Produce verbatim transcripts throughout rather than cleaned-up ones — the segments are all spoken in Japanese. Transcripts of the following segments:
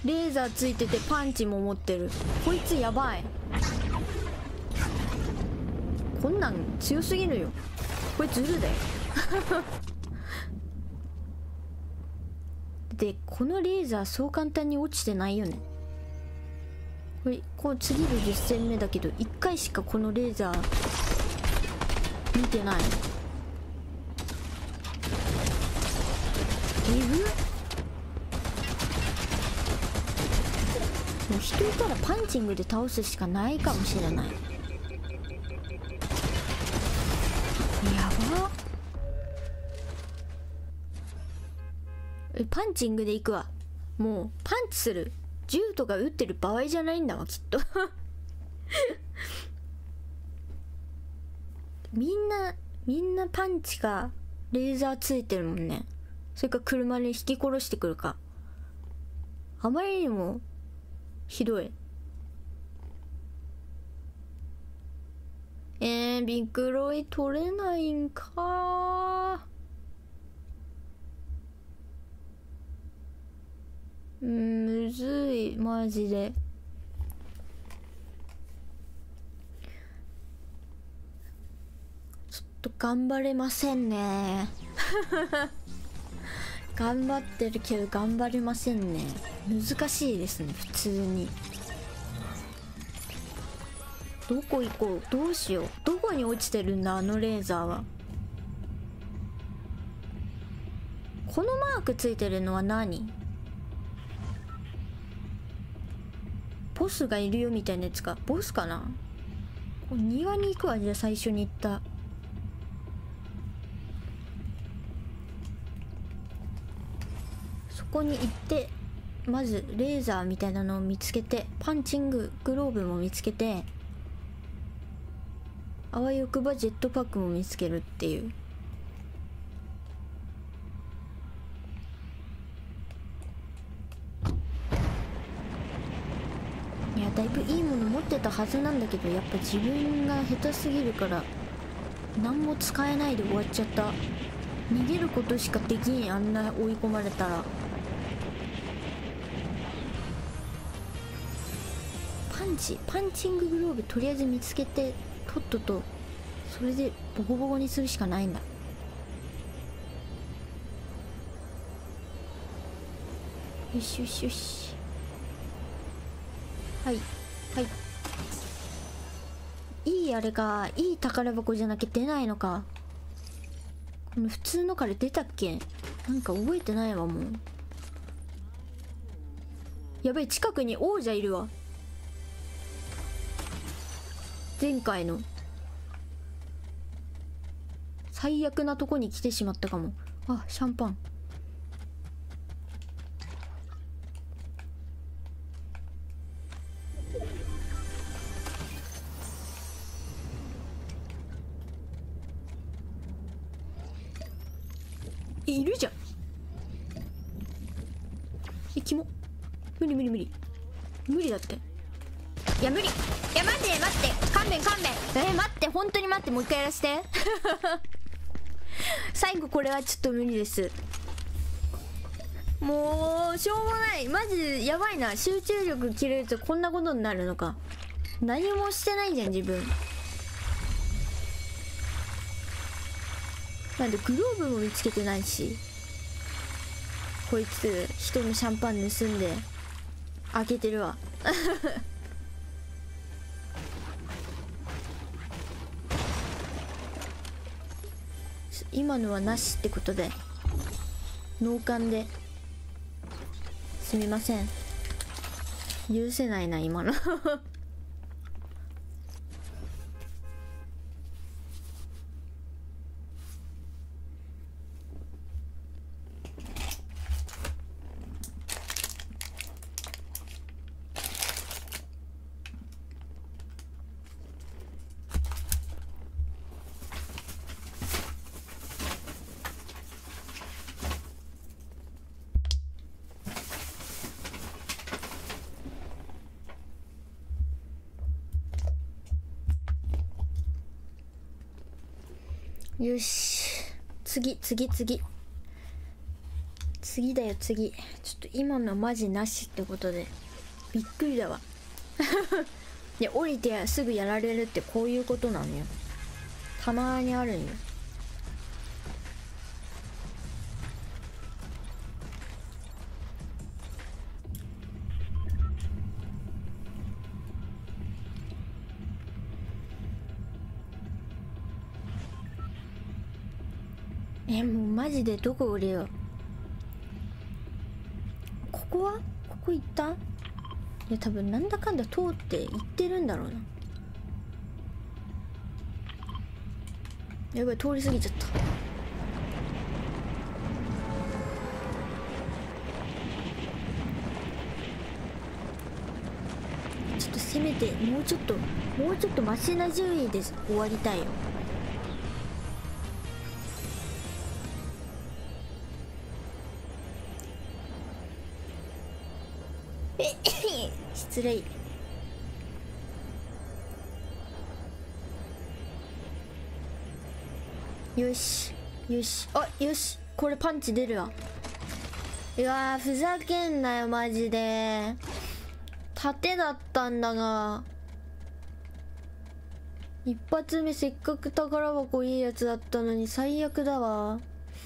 レーザーついててパンチも持ってる。こいつやばい。こんなん強すぎるよ。これズルだよ。でこのレーザーそう簡単に落ちてないよね。これこう次でじゅっ戦目だけどいっかいしかこのレーザー見てない。えぐもう人いたらパンチングで倒すしかないかもしれない。やば。えパンチングでいくわ。もうパンチする銃とか撃ってる場合じゃないんだわきっと。みんなみんなパンチかレーザーついてるもんね。それか車に引き殺してくるか。あまりにもひどい。えー、ビクロイ取れないんかー。んむずいマジで。ちょっと頑張れませんね。頑張ってるけど頑張れませんね。難しいですね普通に。どこ行こう。どうしよう。どこに落ちてるんだあのレーザーは。このマークついてるのは何？ボスがいるよみたいなやつか。ボスかな。これ庭に行くわ。じゃあ最初に行ったそこに行って、まずレーザーみたいなのを見つけて、パンチンググローブも見つけて、あわよくばジェットパックも見つけるっていう。いやだいぶいいもの持ってたはずなんだけど、やっぱ自分が下手すぎるから何も使えないで終わっちゃった。逃げることしかできん。あんな追い込まれたら。パンチパンチンググローブとりあえず見つけて、とっととそれでボコボコにするしかないんだ。よしよしよし。はいはいいいあれか。いい宝箱じゃなきゃ出ないのか。この普通のから出たっけ。なんか覚えてないわもう。やべえ近くに王者いるわ。前回の最悪なとこに来てしまったかも。あシャンパン。いるじゃん。えキモ。無理無理無理無理だって。いや無理。いや待って待って勘弁勘弁。えー、待って本当に待って。もう一回やらせて。最後これはちょっと無理です。もうしょうがない。マジでやばいな。集中力切れるとこんなことになるのか。何もしてないじゃん自分。なんでグローブも見つけてないし。こいつ人のシャンパン盗んで開けてるわ。今のはなしってことで脳幹ですみません。許せないな今の。よし次次次次だよ次。ちょっと今のマジなしってことでびっくりだわ。で降りてすぐやられるってこういうことなのよ。たまにあるんよ。え、もうマジでどこ降りよう。ここはここ行った？いや多分なんだかんだ通って行ってるんだろうな。やばい、通り過ぎちゃった。ちょっとせめてもうちょっともうちょっとマシな順位で終わりたいよ。失礼。よしよし、あ、よし、これパンチ出るわ。うわー、ふざけんなよマジで。盾だったんだが。一発目せっかく宝箱いいやつだったのに最悪だわ。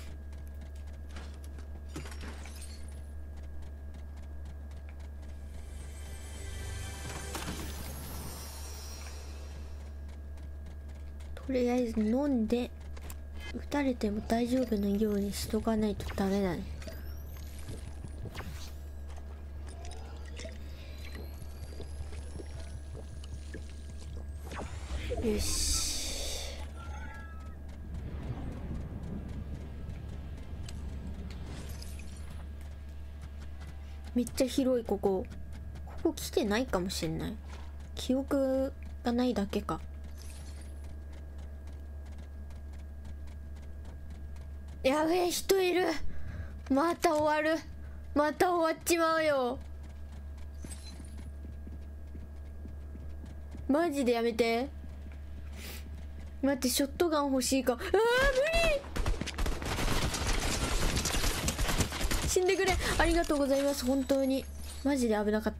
とりあえず飲んで撃たれても大丈夫なようにしとかないとダメだね。よし。めっちゃ広い。ここここ来てないかもしんない。記憶がないだけか。やべえ、人いる。また終わる。また終わっちまうよ。マジでやめて。待って、ショットガン欲しいか。あー無理。死んでくれ。ありがとうございます。本当にマジで危なかった。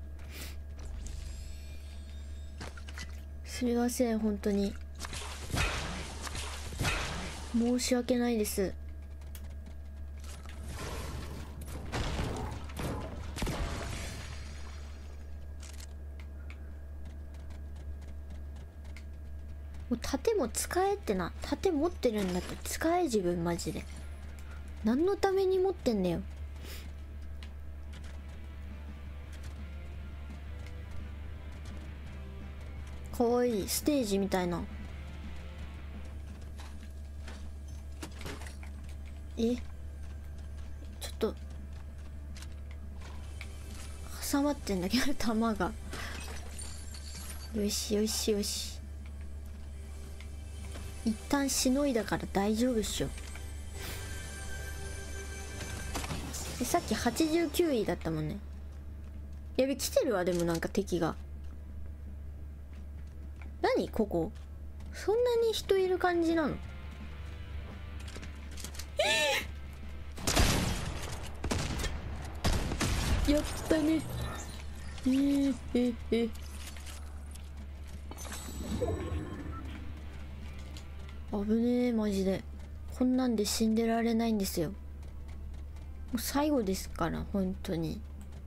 すみません、本当に申し訳ないです。もう盾も使えってな。盾持ってるんだって使え。自分マジで何のために持ってんだよ。かわいいステージみたいな。え、ちょっと挟まってんだけど弾が。よしよしよし、一旦しのいだから大丈夫っしょ。でさっきはちじゅうきゅういだったもんね。やべ、来てるわ。でもなんか敵が。何ここ、そんなに人いる感じなの？やったね。えー、ええ危ねえマジで。こんなんで死んでられないんですよ。もう最後ですから本当に。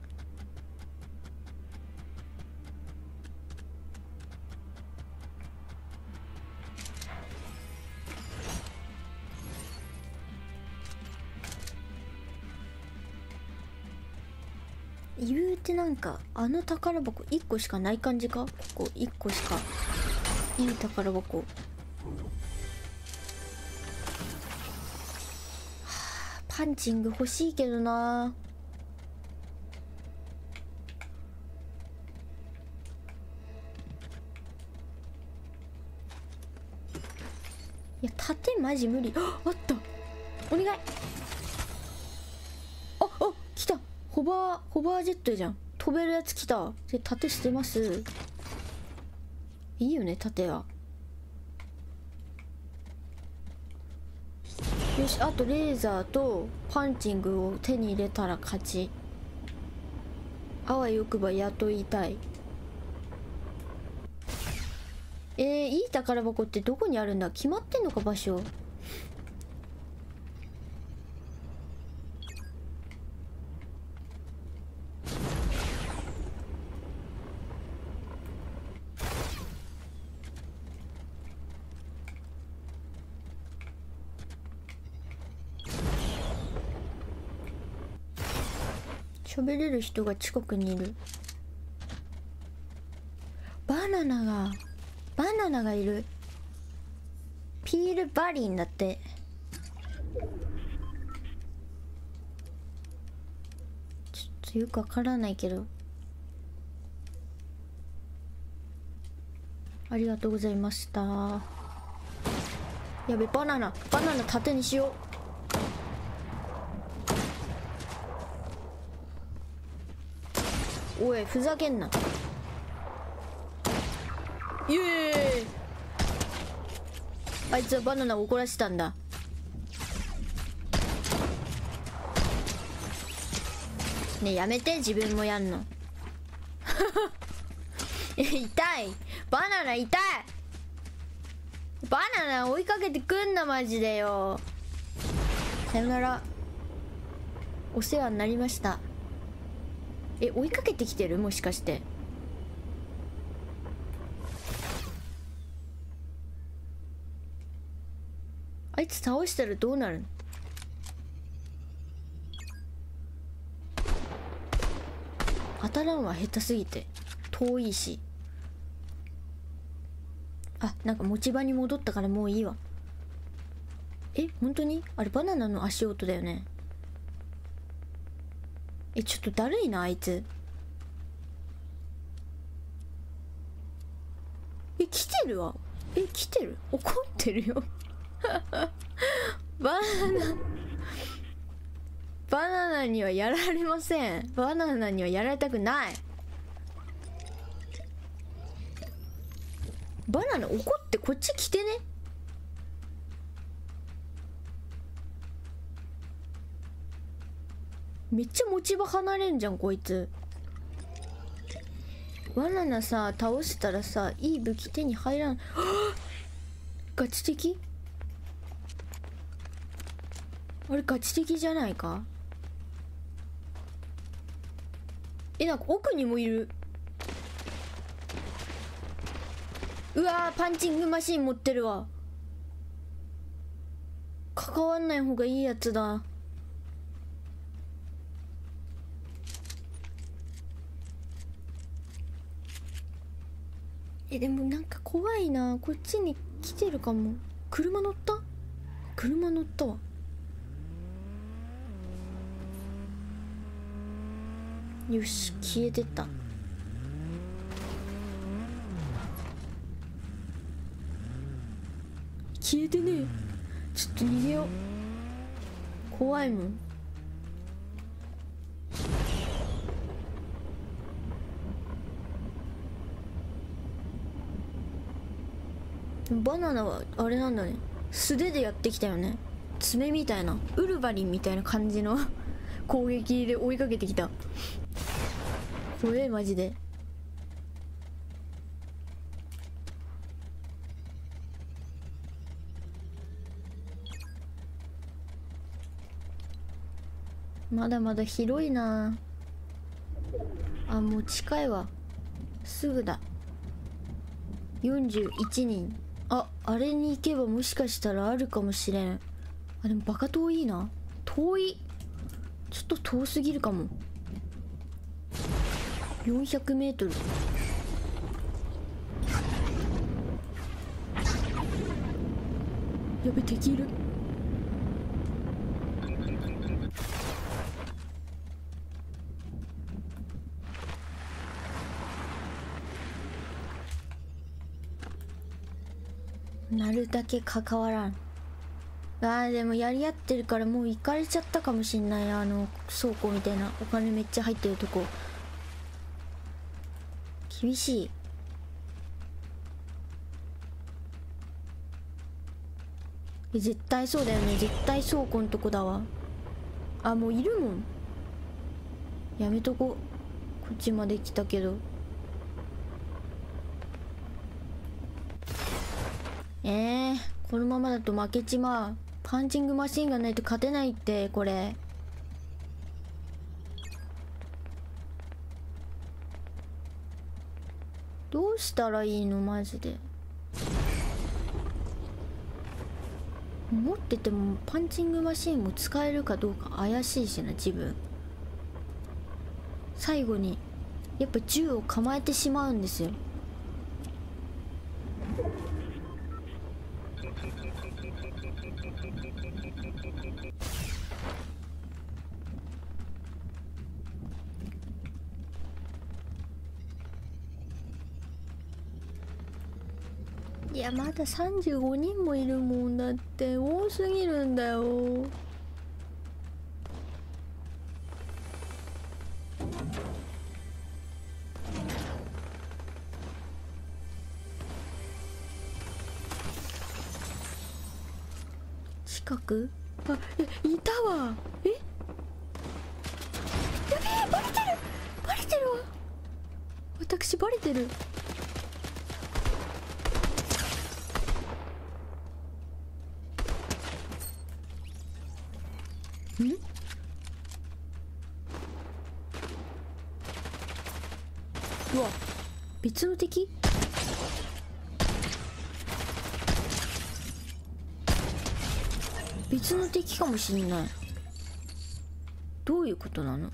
言うてなんかあの宝箱いっこしかない感じか。ここいっこしかいい宝箱。はあ、パンチング欲しいけどな。いや盾マジ無理。ああった、お願い。ああ来た。ホバーホバージェットじゃん。飛べるやつ来た。で盾捨てます。いいよね盾は。よし、あとレーザーとパンチングを手に入れたら勝ち。あわよくば雇いたい。えー、いい宝箱ってどこにあるんだ？決まってんのか場所。喋れる人が近くにいる。バナナがバナナがいる。ピールバリンだって。ちょっとよくわからないけど、ありがとうございました。やべ、バナナバナナ縦にしよう。おい、ふざけんな。イエーイ。あいつはバナナを怒らせたんだ。ねえ、やめて、自分もやんの。痛い、バナナ痛い。バナナ追いかけてくんな、マジでよ。さよなら、お世話になりました。え、追いかけてきてる？もしかして。あいつ倒したらどうなるの？当たらんわ、下手すぎて。遠いし。あ、なんか持ち場に戻ったからもういいわ。え、本当に？あれバナナの足音だよね。え、ちょっとだるいな、あいつ。え、来てるわ。え、来てる？怒ってるよ。バナナバナナにはやられません。バナナにはやられたくない。バナナ怒ってこっち来てね。めっちゃ持ち場離れんじゃんこいつ。バナナさ倒したらさ、いい武器手に入らん。ガチ的？あれガチ的じゃないか？え、なんか奥にもいる。うわー、パンチングマシン持ってるわ。関わんない方がいいやつだ。え、でもなんか怖いな。こっちに来てるかも。車乗った？車乗ったわ。よし、消えてった。消えてねえ。ちょっと逃げよう。怖いもん。バナナはあれなんだね。素手でやってきたよね。爪みたいな、ウルヴァリンみたいな感じの攻撃で追いかけてきた。怖え、マジで。まだまだ広いなあ。もう近いわ。すぐだ。よんじゅういちにん。あ、あれに行けばもしかしたらあるかもしれん。あ、でもバカ遠いな。遠い。ちょっと遠すぎるかも。よんひゃくメートル。やべ、敵いる。なるだけ関わらん。あー、でもやり合ってるからもう行かれちゃったかもしんない。あの倉庫みたいなお金めっちゃ入ってるとこ。厳しい。絶対そうだよね。絶対倉庫のとこだわ。 あ、もういるもん。やめとこ。こっちまで来たけど。えー、このままだと負けちまう。パンチングマシンがないと勝てないって、これ。どうしたらいいのマジで。持っててもパンチングマシンも使えるかどうか怪しいしな、自分。最後にやっぱ銃を構えてしまうんですよ。いや、まださんじゅうごにんもいるもん。だって多すぎるんだよ。近く、あ、え、いたわ。え、やべえ、バレてるバレてるわ。私バレてる。ん？うわ、別の敵？別の敵かもしんない。どういうことなの？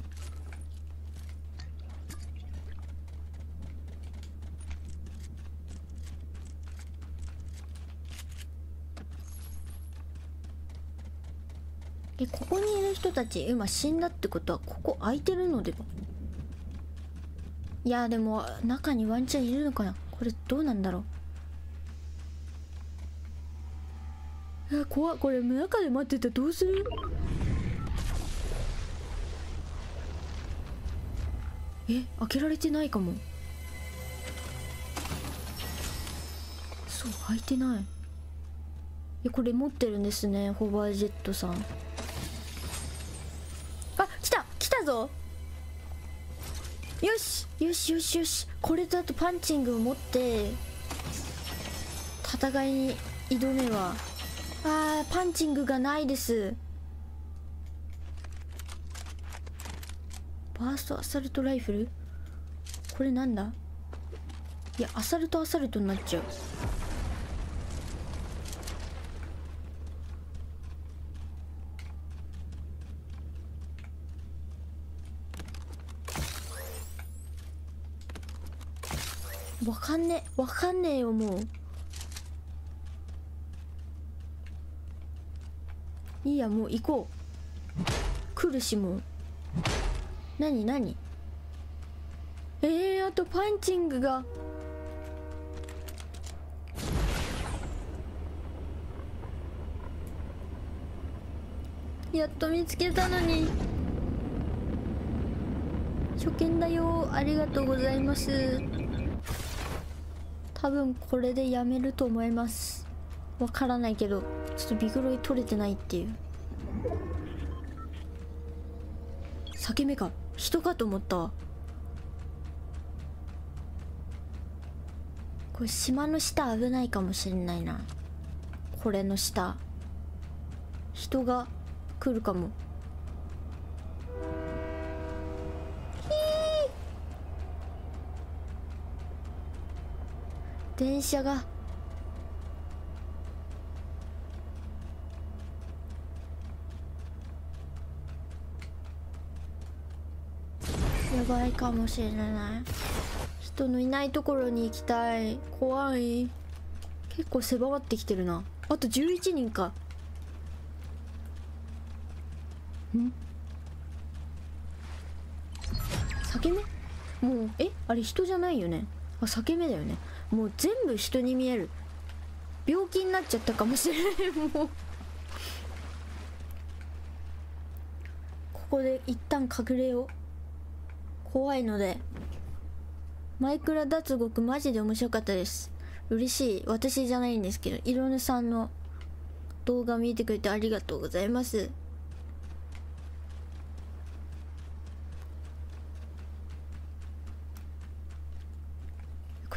え、ここにいる人たち今死んだってことはここ空いてるのでは？いやでも中にワンチャンいるのかな。これどうなんだろう。いや怖っ。これ中で待ってたらどうする？え、開けられてないかも。そう、開いてない。え、これ持ってるんですね、ホバージェットさん。あ、来た来たぞ。よしよしよしよし。これだとパンチングを持って戦いに挑めば。あー、パンチングがないです。バーストアサルトライフル、これなんだ。いや、アサルトアサルトになっちゃう。わかんねわかんねえよもう。いいや、もう行こう。来るしもう。何何？えー、あとパンチングが。やっと見つけたのに。初見だよ、ありがとうございます。多分これでやめると思います。わからないけど、ちょっとビグロイ取れてないっていう。裂け目か、人かと思ったわ。これ島の下危ないかもしれないな。これの下人が来るかも。電車が。やばいかもしれない。人のいないところに行きたい。怖い。結構狭まってきてるな。あとじゅういちにんか。ん？裂け目？もう、え、あれ人じゃないよね。あ、裂け目だよね。もう全部人に見える。病気になっちゃったかもしれない。もうここで一旦隠れよう。怖いので。マイクラ脱獄マジで面白かったです。嬉しい。私じゃないんですけど、いろねさんの動画見てくれてありがとうございます。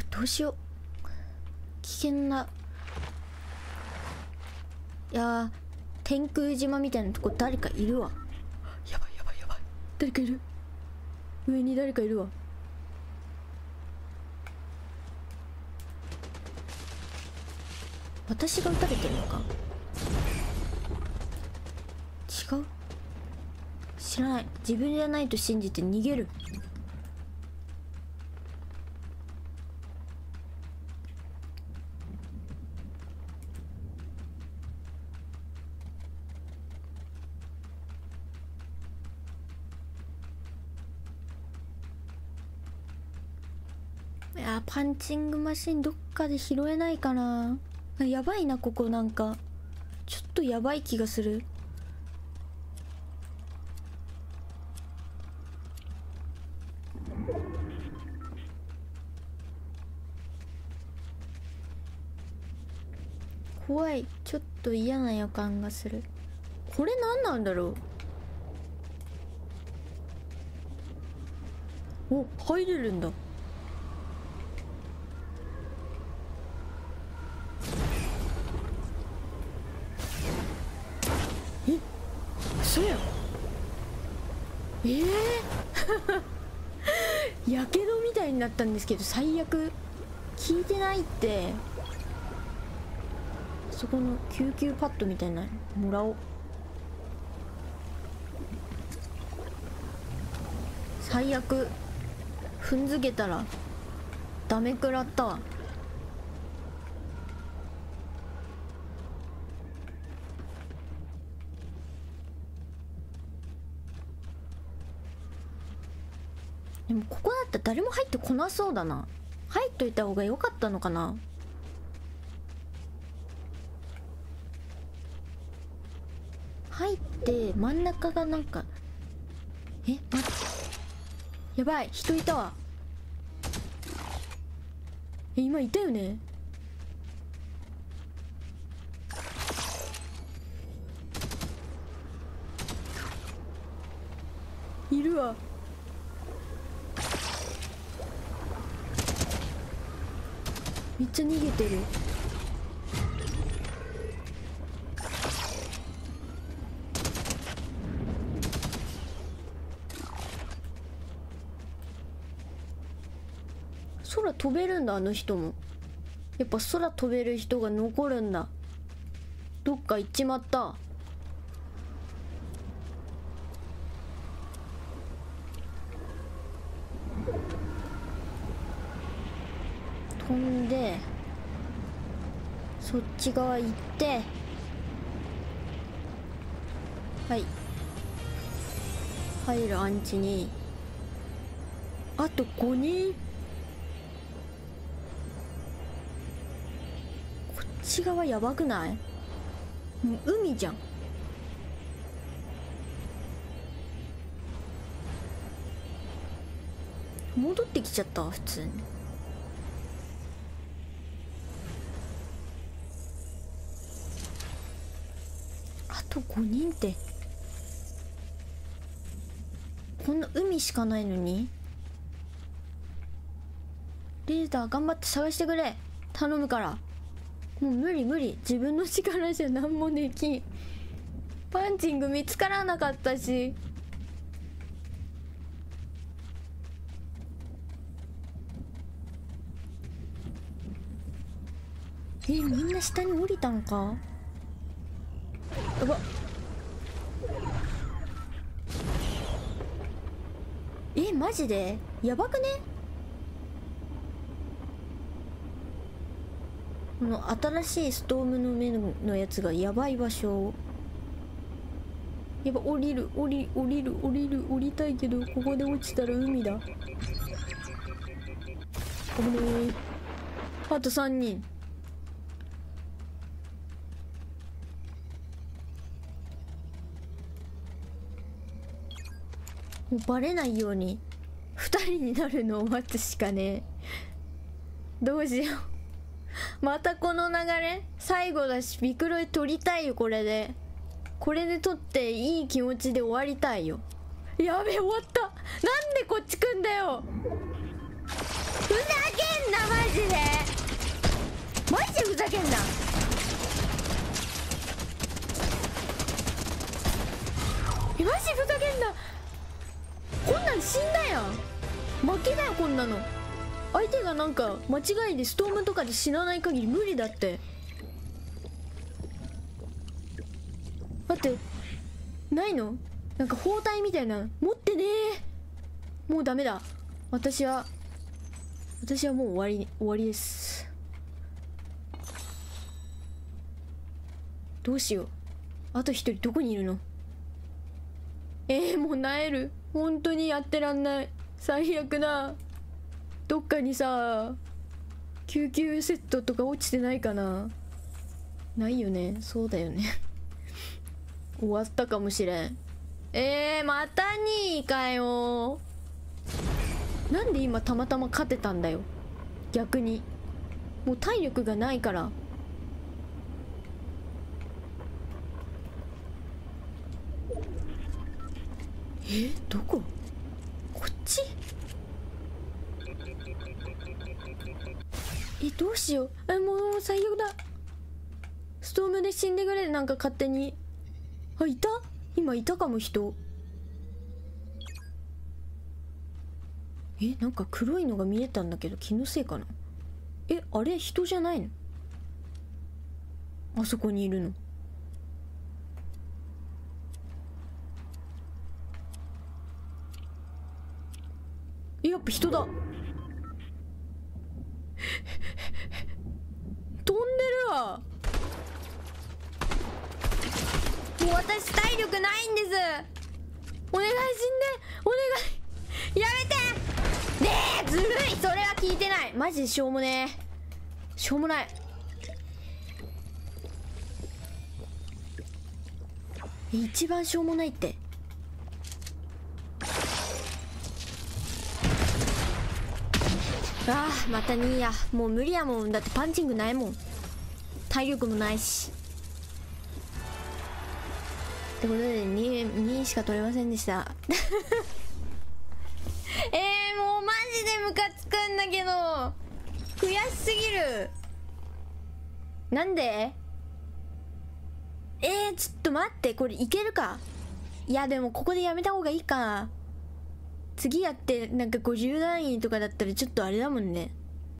れどうしよう、危険な。いやー、天空島みたいなとこ誰かいるわ。やばいやばいやばい、誰かいる、上に誰かいるわ。私が撃たれてるのか、違う、知らない、自分じゃないと信じて逃げる。いや、パンチングマシンどっかで拾えないかな。やばいな、ここなんかちょっとやばい気がする。怖い、ちょっと嫌な予感がする。これ何なんだろう。お、入れるんだ。え、そうやん。えーやけどみたいになったんですけど、最悪効いてないって。そこの救急パッドみたいなのもらおう。最悪踏んづけたらダメ食らったわ。でもここだったら誰も入ってこなそうだな。入っといた方が良かったのかな。入って真ん中がなんか、え、待って、やばい、人いたわ。え、今いたよね。いるわ。めっちゃ逃げてる。空飛べるんだ、あの人も。やっぱ空飛べる人が残るんだ。どっか行っちまった。飛んでそっち側行って、はい、入るアンチにあとごにん。こっち側やばくない？もう海じゃん。戻ってきちゃった普通に。あとごにんって、こんな海しかないのに。レーダー頑張って探してくれ、頼むから。もう無理無理、自分の力じゃ何もできん。パンチング見つからなかったし。え、みんな下に降りたんか。やばっ。え、マジでやばくね。この新しいストームの目のやつがやばい場所。やば、降りる降り降りる降りる降りたいけど、ここで落ちたら海だ。危ねえ。あとさんにん。もうバレないようにふたりになるのを待つしかねえ。どうしよう。またこの流れ。最後だしビクロイ取りたいよ。これでこれで取っていい気持ちで終わりたいよ。やべえ、終わった。なんでこっち来んだよ。ふざけんなマジジふざけんな。え、マジふざけんな。こんなん死んだやん。負けだよこんなの。相手がなんか間違いでストームとかで死なない限り無理だって。待って、ないの？なんか包帯みたいな持ってねえ。もうダメだ。私は私はもう終わり終わりです。どうしよう。あと一人どこにいるの？えー、もう萎える。本当にやってらんない。最悪だ。どっかにさ救急セットとか落ちてないかな。ないよね。そうだよね終わったかもしれん。えー、またにいかよ。なんで今たまたま勝てたんだよ。逆にもう体力がないから。え、どこ？こっち？え、どうしよう。え、もう最悪だ。ストームで死んでくれ。なんか勝手に。あ、いた？今いたかも人。え、なんか黒いのが見えたんだけど気のせいかな。え、あれ人じゃないの？あそこにいるの。え、やっぱ人だ。飛んでるわ。もう私体力ないんです。お願い死んで、お願いやめて。ねえ、ずるい。それは聞いてない。マジでしょうもねえ。しょうもない。え、一番しょうもないって。ああ、またにや。もう無理やもん。だってパンチングないもん。体力もないし。ってことで に, にしか取れませんでしたえー、もうマジでムカつくんだけど。悔しすぎる。なんで？えー、ちょっと待って。これいけるか？いやでもここでやめた方がいいか。次やってなんかごじゅうだんいとかだったらちょっとあれだもんね。